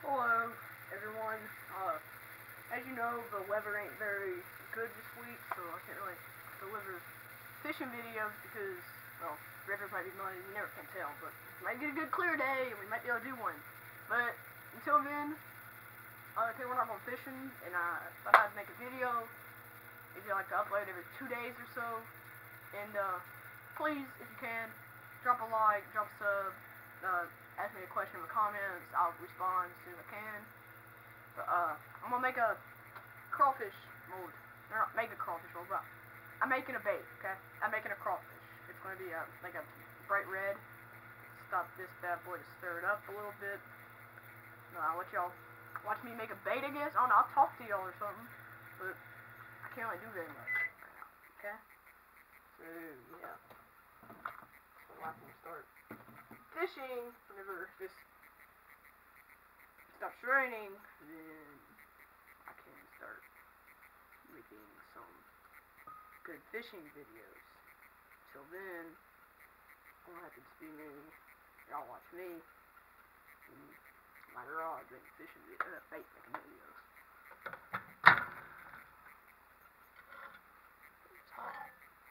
Hello, everyone. As you know, the weather ain't very good this week, so I can't really deliver fishing videos because, well, rivers might be muddy, you never can tell, but we might get a good clear day, and we might be able to do one. But until then, okay, we're not going fishing, and I thought I'd make a video, if you like to upload every 2 days or so, and, please, if you can, drop a like, drop a sub, ask me a question in the comments. I'll respond as soon as I can. But, I'm gonna make a crawfish mold. Not make a crawfish mold, but I'm making a bait, okay? I'm making a crawfish. It's gonna be like a bright red. Stop this bad boy to stir it up a little bit. I'll let y'all watch me make a bait, I guess. I don't know, I'll talk to y'all or something. But I can't really do very much right now, okay? So, yeah. So I can start fishing whenever this stops raining, then I can start making some good fishing videos. Till then, I'm gonna have to just be me. Y'all watch me in my garage making fishing videos, bait making videos. It's hot.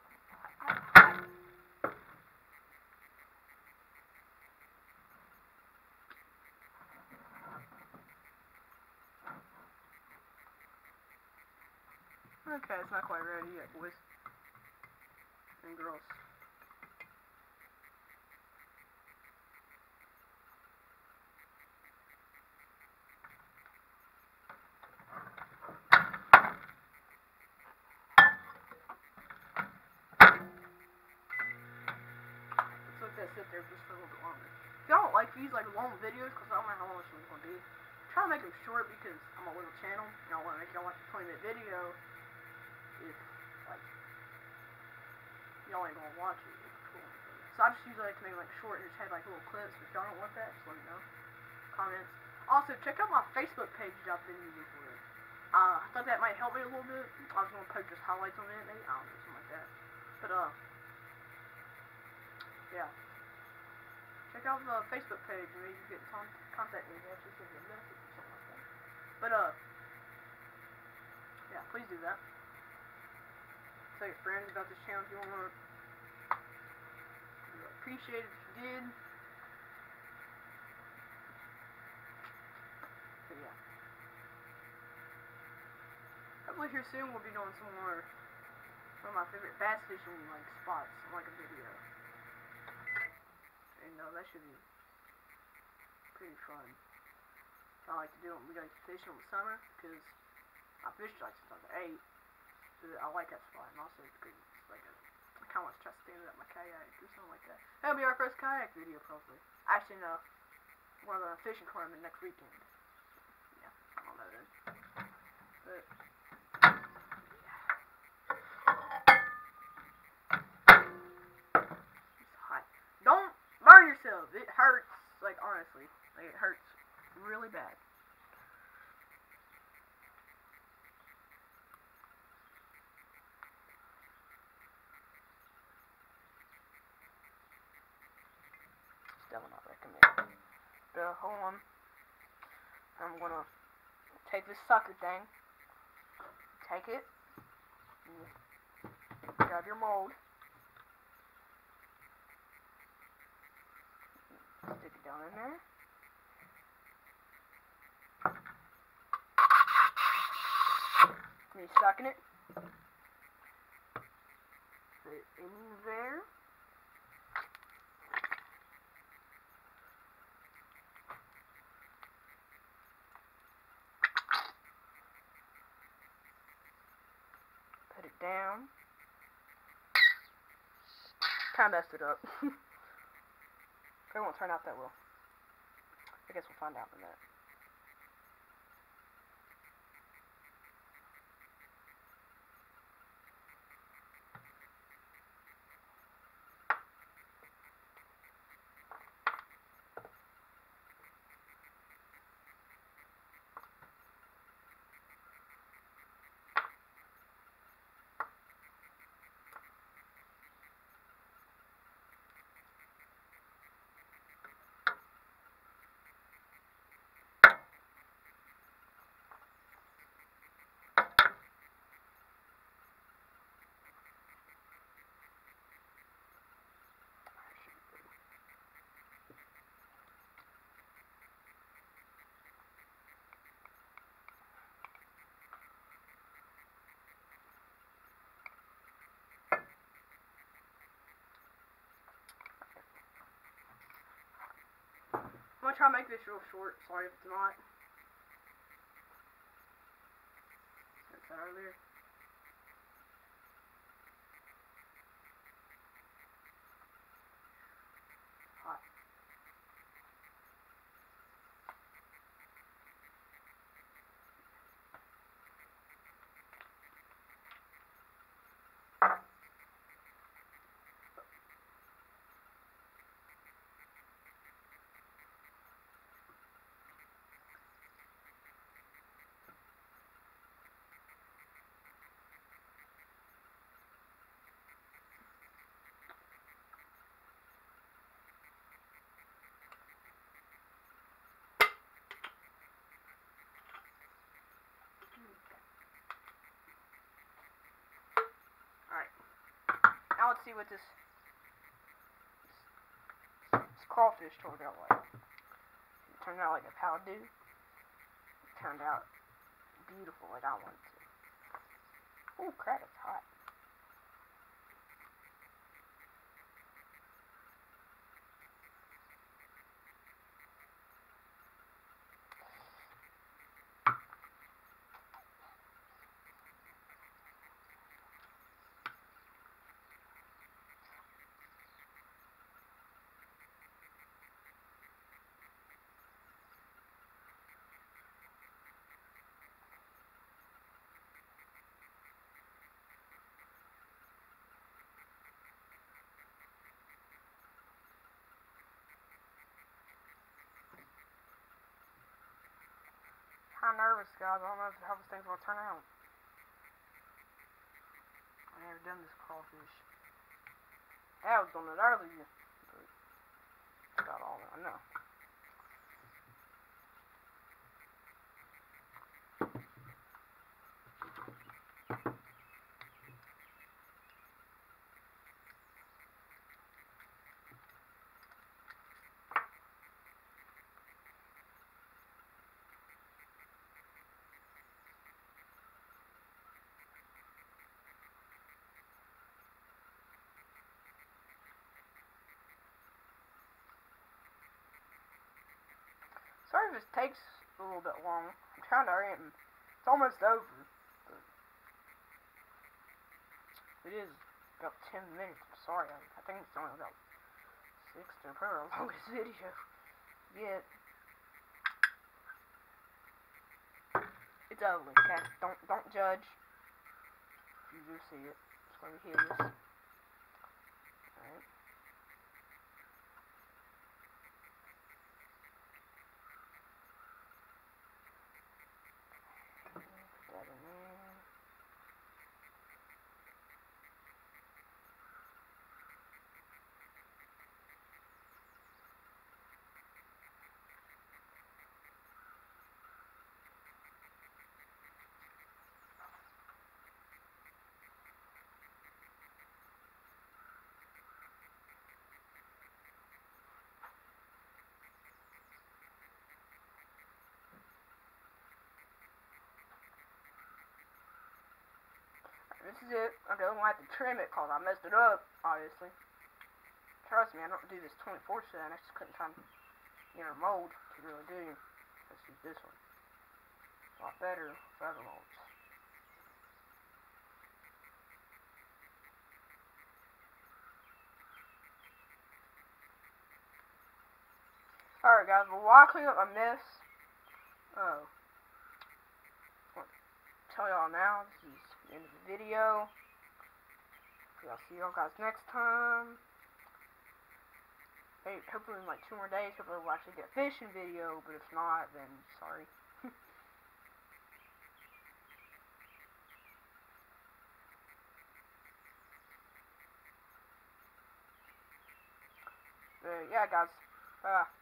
Okay, it's not quite ready yet, boys and girls. Let's let that sit there just for a little bit longer. If y'all don't like these long videos, because I don't know how long this one's gonna be, try to make them short because I'm a little channel and I want to make y'all watch a 20-minute video. If like y'all ain't gonna watch it, it's cool. So I just usually like to make like short and just have like little clips. If y'all don't want that, just let me know. Comments. Also, check out my Facebook page that I've been using for it. I thought that might help me a little bit. I was gonna post just highlights on it, maybe, I don't know, something like that. But yeah. Check out the Facebook page and maybe you get in contact me and actually send me a message or something like that. But yeah, please do that. Tell your friends about this channel if you want. I'd appreciate it if you did. But yeah. Hopefully here soon we'll be doing some more of my favorite bass fishing spots on a video. And that should be pretty fun. I like to do it. We like to fish in the summer because I fished since I was 8. So I like that spot, and also it's good. It's I kind of want to try to stand up my kayak or something like that. That'll be our first kayak video probably. Actually no, we're going to fishing tournament next weekend. Yeah, I don't know then. But it's hot. Don't burn yourself. It hurts. Honestly, it hurts really bad. Still not recommended. But hold on. I'm gonna take this sucker thing. Take it. Grab your mold. Stick it down in there. And you sucking it. Put it in there. Put it down. Kinda messed it up. It won't turn out that well. I guess we'll find out in a minute. try to make this real short. Sorry if it's not. That's that over there. Hot. Now let's see what this crawfish turned out like. It turned out like a powder. It turned out beautiful like I wanted to. Oh crap, it's hot. I'm nervous, guys. I don't know how this thing's gonna turn out. I've never done this crawfish. I was doing it earlier, but it's got all that I know. Sorry if this takes a little bit long. I'm trying to hurry it. It's almost over. But it is about 10 minutes. I'm sorry. I think it's only about 6 to per longest video yet. It's ugly. Okay? Don't judge. If you do see it, it's gonna be hideous. Alright. This is it. I'm gonna have to trim it because I messed it up, obviously. Trust me, I don't do this 24/7. I just couldn't find a mold to really do. Let's use this one. It's a lot better with other molds. Alright guys, well while I clean up my mess, I want to tell y'all now, this is the end of the video. I'll see y'all guys next time. Hey, hopefully in like 2 more days, hopefully we'll actually get a fishing video, but if not, then sorry. But yeah guys,